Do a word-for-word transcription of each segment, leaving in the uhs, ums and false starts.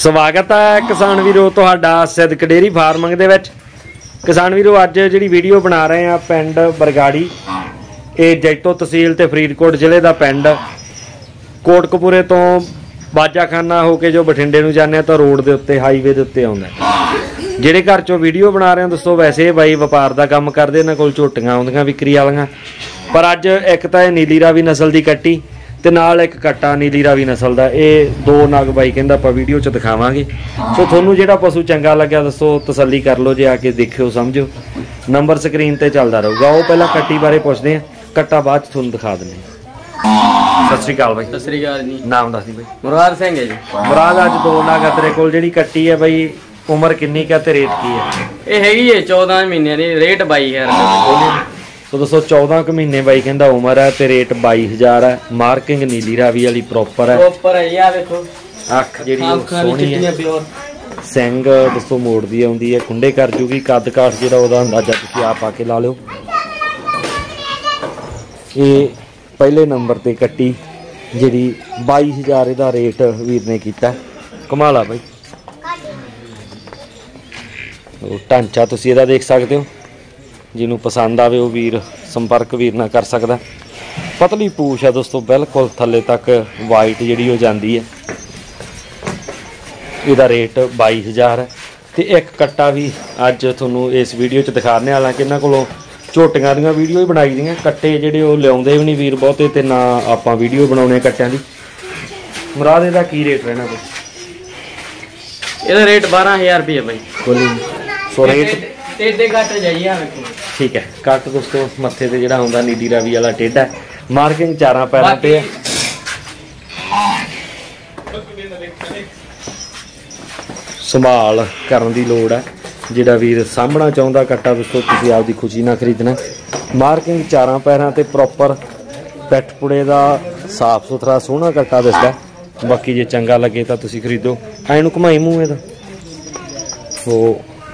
स्वागत है किसान वीरो तुहाडा सिद्दक डेयरी फार्मिंग दे विच। किसान वीरो अज जिहड़ी वीडियो बना रहे हैं पिंड बरगाड़ी, ये जैतो तहसील ते फरीदकोट जिले का पिंड। कोटकपूरे तो बाजाखाना होके जो बठिंडे नूं जाने तो रोड के उत्ते हाईवे के उत्ते आउंदा है। जिहड़े घर चों वीडियो बना रहे हैं दोस्तों वैसे बाई व्यापार का काम करते, इन्हां कोल झोटियां आउंदियां विक्री वालियां, पर अज एक तो नीली रावी नस्ल की कट्टी ते नाल एक कट्टा नीली रावी नस्ल का, ये दो नग बाई कहंदा आपां वीडियो च दिखावांगे। सो तुहानूं जिहड़ा पशु चंगा लग्या दसो, तसल्ली कर लो, जे आके देखियो समझो। नंबर स्क्रीन ते चलदा रहूगा। वो पहला कट्टी बारे पुछदे हैं, कट्टा बाद च तुहानूं दिखा दिंदे हैं। सत श्री अकाल बाई। सत श्री अकाल जी। नाम दस दी बाई। मुराद सिंह है जी। मुराद अज दो नग तेरे कोल जिहड़ी कट्टी है बई, उम्र किन्नी का ते रेट की है? ये हैगी है चौदह महीने दी, रेट बाई हज़ार। तो दोस्तों चौदह क महीने बाई कहंदा उम्र है ते रेट बाई हज़ार है। मार्किंग नीली रावी वाली प्रॉपर है। प्रॉपर है यार, देखो अख जिहड़ी सोहनी है, सिंग दोस्तों मोड़ दी आउंदी है, खुंडे कर जूगी। कद काठ जिहड़ा ओहदा अंदाजा तुसीं आप आके ला लिओ। ये पहले नंबर ते कट्टी जिहड़ी बाई हज़ार इहदा रेट वीर ने कीता। कमाला बाई, ढांचा तुसीं इहदा देख सकते हो। जिन्हों पसंद आवे वो वीर संपर्क वीर ना कर सकता। पतली पूछ है दोस्तों, बिल्कुल थले तक वाइट जिहड़ी हो जाती है। इसदा रेट बाई हज़ार है। तो एक कट्टा भी अज तुहानूं इस वीडियो च दिखाने वाला कि इन्हां कोलों झोटियां दीयां वीडियो ही बनाई दीयां। कट्टे जिहड़े वो लिआउंदे भी नहीं वीर बहुते, ते ना आपां वीडियो बनाउणे कट्टियां दी। मुराद इहदा की रेट रहना कोई? इहदा रेट बारह हज़ार रुपये भाई। बोली सो रेट टेढ़े कट जाइए, ठीक है। कट दोस्तों मत्थे ते जिहड़ा हुंदा नीली रावी वाला टेढ़ा। मार्किंग चारां पैरां ते है। संभाल करन दी लोड़ है। जिहड़ा वीर सामभणा चाहुंदा कट्टा दोस्तों, तुसीं आपदी खुशी नाल खरीदना। मार्किंग चारां पैरां ते प्रॉपर, पैठ पुड़े दा साफ सुथरा सोहना कट्टा दिसदा। बाकी जे चंगा लगे तो तुसीं खरीदो। ऐ नूं घुमाई मूंह इहदा हो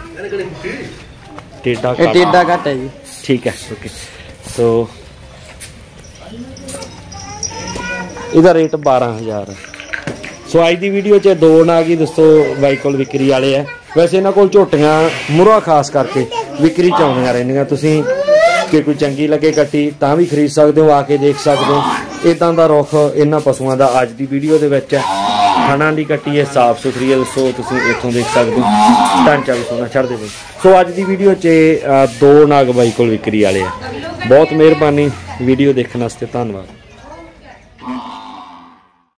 टेढ़ा टेढ़ा कट है जी, ठीक है ओके। तो इसका रेट बारह हज़ार है। सो अज की वीडियो च दो नाग ही दोस्तों बाई कोल विक्री वाले है। वैसे इन्होंने कोल झोटियां मुरा खास करके विक्री च आउंदियां रहिंदियां। तुसीं कि कोई चंगी लगे कट्टी तां भी खरीद सकते हो, आके देख सकते हो। इदां दा रुख इन्हां पशुओं का अज की वीडियो दे विच है। खाना की कट्टी है, साफ सुथरी है दोस्तों, तुसीं इत्थों देख सकते हो। ढांचा भी सोना छड़ दे बई। सो अज की वीडियो च दो नाग बाई कोल विक्री वाले है। बहुत मेहरबानी वीडियो देखने वास्ते, धन्नवाद।